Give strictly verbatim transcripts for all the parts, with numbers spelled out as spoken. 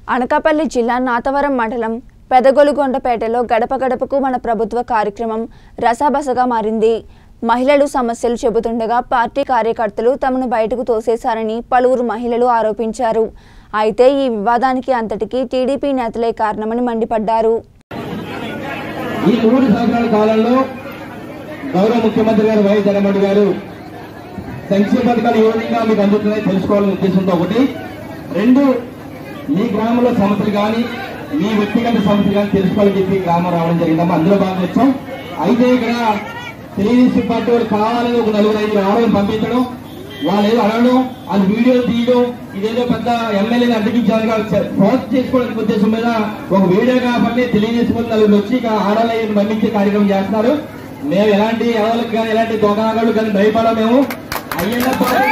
అనకాపల్లి జిల్లా నాతవరం మండలం పెదగొలుగొండపేటలో గడప గడపకు మన ప్రభుత్వ కార్యక్రమం రసాబసగా మారింది. మహిళలు సమస్యలు చెబుతుండగా పార్టీ కార్యకర్తలు తమను బయటకు తోసేశారని పలువురు మహిళలు ఆరోపించారు. అయితే ఈ వివాదానికి అంతటికీ టీడీపీ నేతలే కారణమని మండిపడ్డారు. ఈ మూడు సంవత్సరాల కాలంలో గౌరవ ముఖ్యమంత్రి గారు వైఎస్ జగన్మోహన్ గారు సంక్షేమ పథకాలు ఏ విధంగా మీకు అందుతున్నాయో తెలుసుకోవాలనే ఉద్దేశంతో ఒకటి, రెండు మీ గ్రామంలో సమస్యలు కానీ మీ వ్యక్తిగత సమస్యలు కానీ తెలుసుకోవాలని చెప్పి గ్రామం రావడం జరిగిందమ్మా. అందులో భాగంగా వచ్చాం. అయితే ఇక్కడ తెలుగుదేశం పార్టీ వాళ్ళు కావాలని ఒక నలుగురు ఐదు ఆడవాళ్ళని పంపించడం, వాళ్ళు ఏదో అడగడం, వాళ్ళు వీడియో తీయడం, ఇదేదో పెద్ద ఎమ్మెల్యేని అడ్డగించాలని పోస్ట్ చేసుకోవడానికి ఉద్దేశం మీద ఒక వీడియో కాబట్టి తెలుగుదేశం వాళ్ళు నలుగురు వచ్చి ఆడవాళ్ళని పంపించే కార్యక్రమం చేస్తున్నారు. మేము ఎలాంటి ఎవరికి కానీ ఎలాంటి దొంగలు కానీ భయపడం. మేము అయ్యన్న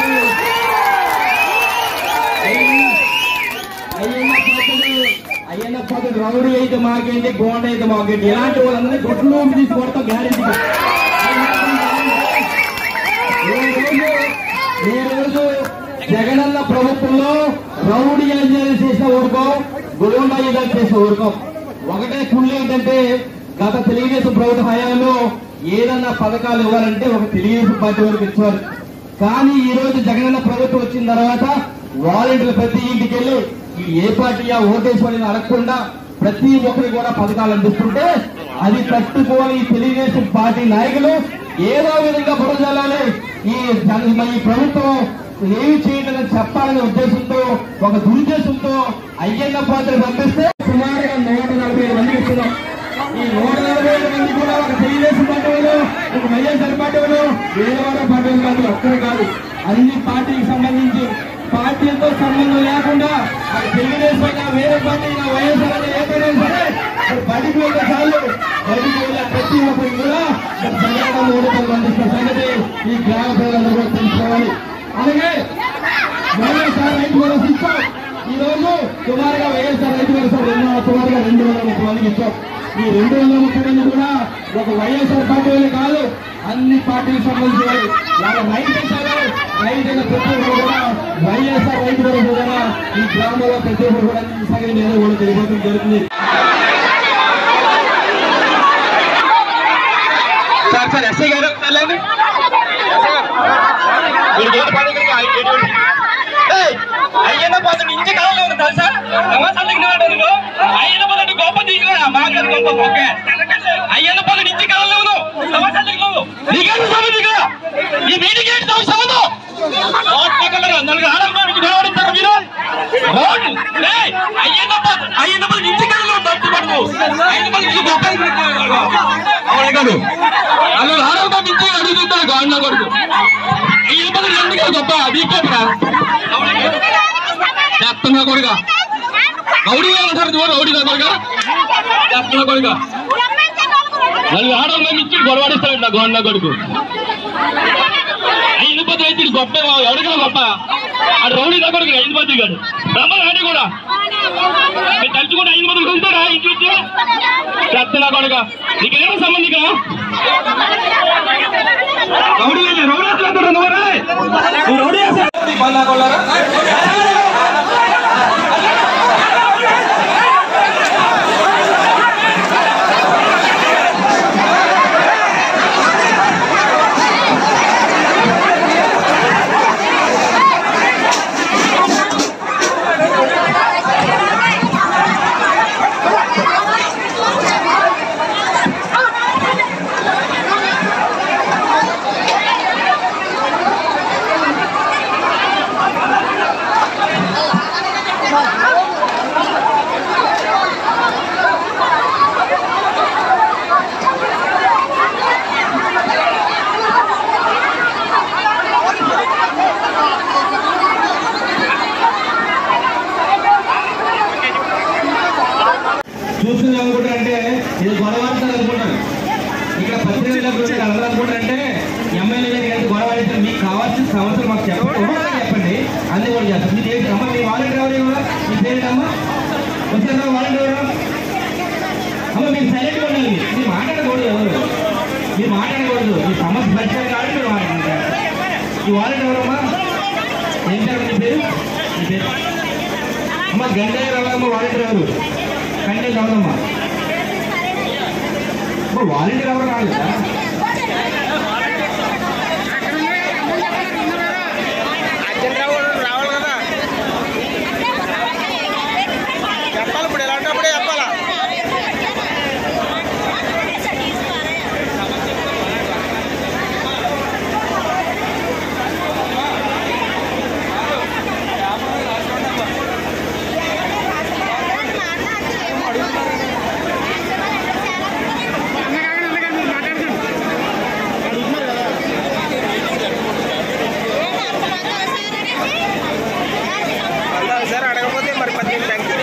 అయ్యన్న పాత్ర రౌడీ అయితే మాకేంటి, గోండ అయితే మాకేంటి, ఎలాంటి వాళ్ళందరినీ గొడ్లు తీసి కొడతాం గ్యారెంటీ. ఈ రోజు జగనన్న ప్రభుత్వంలో రౌడీ చేసిన ఊరుకోం, గోండా చేసిన ఊరుకోం. ఒకటే కుళ్ళు ఏంటంటే గత తెలుగుదేశం ప్రభుత్వ హయాంలో ఏదన్నా పథకాలు ఇవ్వాలంటే ఒక తెలుగుదేశం పార్టీ వరకు ఇచ్చేవారు. కానీ ఈ రోజు జగనన్న ప్రభుత్వం వచ్చిన తర్వాత వాలంటీర్లు ప్రతి ఇంటికి వెళ్ళి ఏ పార్టీయా ఓటేసుకోవాలని అడగకుండా ప్రతి ఒక్కరికి కూడా పథకాలు అందిస్తుంటే అది తట్టుకోని తెలుగుదేశం పార్టీ నాయకులు ఏదో విధంగా బురజాలని ఈ ఈ ప్రభుత్వం ఏమి చేయలేదని చెప్పాలనే ఉద్దేశంతో, ఒక దురుద్దేశంతో అయ్యన్న పాత్ర పంపిస్తే సుమారుగా నూట నలభై ఐదు మందికి ఇస్తున్నాం. ఈ నూట నలభై ఐదు మంది కూడా ఒక తెలుగుదేశం పార్టీ వాళ్ళు, ఒక వైఎస్ఆర్ పార్టీ వాళ్ళు, వేరే పార్టీ కాదు, ఒక్కరు కాదు, అన్ని పార్టీకి సంబంధించి పార్టీలతో సంబంధం లేకుండా అది తెలుగుదేశం అయినా వేరే పార్టీ అయినా వైఎస్ఆర్ అయినా ఏదైనా సరే బడికి వెళ్ళే చాలు, బడికి వెళ్ళే ప్రతి ఒక్కరికి కూడా జగన్ మూడు రూపాయలు అందిస్తున్న సంగతి ఈ గ్రామ ప్రజలందరూ కూడా తెలుసుకోవాలి. అలాగే వైఎస్ఆర్ రైతు భరోసా ఇచ్చాం. ఈ రోజు సుమారుగా వైఎస్ఆర్ రైతు భరోసా రెండు సుమారుగా రెండు వందల ముప్పై మందికి ఇచ్చాం. ఈ రెండు వందల ముప్పై మంది కూడా ఒక వైఎస్ఆర్ పార్టీ వాళ్ళే కాదు, అన్ని పార్టీలకు సంబంధించి వాళ్ళ రైతు ఇచ్చారు. రైతుల ప్రతి ఒక్కరు కూడా వైఎస్ఆర్ రైతు భరోసా కూడా ఈ గ్రామంలో ప్రతి ఒక్కరు కూడా సగం మీద కూడా తెలియబోతుంది జరుగుతుంది. సార్ సార్ ఎస్ఐ గారు అయ్యన్న పాత్ర ఇంటి కాలంలో ఉంది తెలుసా? అయ్యన్న పాత్ర గొప్ప దిగురా మాకు గొప్ప ఓకే అయ్యన్న పాత్ర ఇంటి కాలంలో ఉన్నావు నీకేం సమస్య కదా ఈ మీటింగ్ ఏంటి సంబంధం? నలుగురు ఆడడానికి నిలబడిస్తారు మీరు. అయ్యన్న పాత్ర అయ్యన్న పాత్ర ఇంటి కాలంలో తప్పుపడదు. గొప్ప అవునే కాదు నలుగురు ఆడడానికి ఇంటి అడుగుతుంటారు గవర్న కొడుకు అయ్యన్న పాత్ర ఎందుకు గొప్ప దీపరా చెప్తున్నా కొడుగా రౌడీగా ఉంటారు చూడు, రౌడీగా కొడుగా చెప్తున్నా కొడుగా నలుగురు ఆడవాళ్ళ ఇచ్చి గొడవడిస్తాడు నా గవర్న కొడుకు. ఐదు పది అయితే గొప్ప ఎవరికైనా గొప్ప ఆ రౌడీ కొడుకు ఐదు పది కాదు రమ్మని ఆడి కూడా మీరు తలుచుకుంటే ఐదు పదులు ఉంటారా ఇంటి చెప్తున్నా కొడుగా నీకేమో సంబంధిక రౌడీ రౌడీ రౌడీ చూస్తుంది అనుకుంటారంటే ఇది గొడవడుతుంది అనుకుంటారు. ఇక్కడ పత్రికలు అందరూ అనుకుంటారంటే ఎమ్మెల్యే గారికి గొడవడిస్తారు. మీకు కావాల్సిన సమస్యలు మాకు చెప్పండి చెప్పండి అన్ని కూడా చేస్తారు. మీకు ఏంటి అమ్మ మీ వాలంటీర్ ఎవరు కూడా మీ పేరేంటమ్మా వచ్చారా వాలంటీర్ ఎవరు అమ్మ మీరు సైలెంట్గా ఉండాలి. మీరు మాట్లాడకూడదు, ఎవరు మీరు మాట్లాడకూడదు. మీ సమస్య పరిచయం కాబట్టి మీరు మాట్లాడారు. ఈ వాలంటీర్ ఎవరమ్మా ఏం సార్ మీ పేరు? మీ పేరు అమ్మ గంటే రావాలమ్మ వాలంటీర్ ఎవరు గంటే రావాలమ్మా వాలంటీర్ ఎవరు రాలేదా రావాలి కదా చెప్పాలి ఇప్పుడు ఎలాంటప్పుడే చెప్పాలా సార్ అడగకపోతే మరి పద్దెనిమిది బ్యాంకులు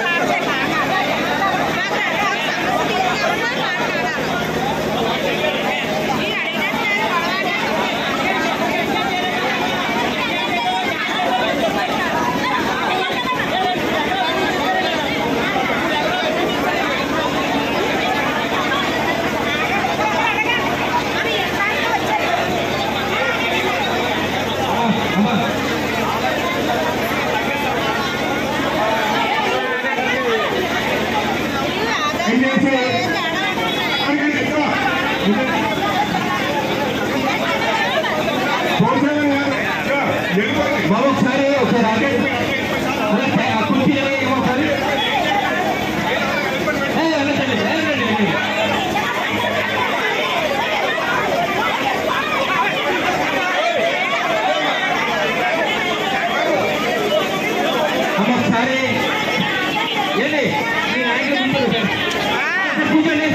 బాబు ఒకసారి ఒకసారి కుర్చీ ఒకసారి ఒకసారి ఏంటి మీ నాయకులు కూర్చోండి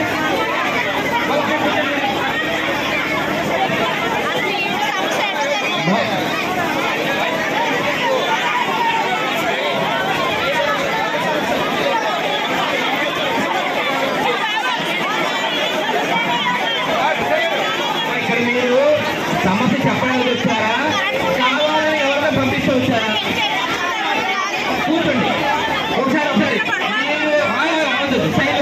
సమస్య చెప్పడానికి వచ్చారా కావాలని ఎవరైనా పంపిస్తూ వచ్చారా కూర్చోండి ఒకసారి ఒకసారి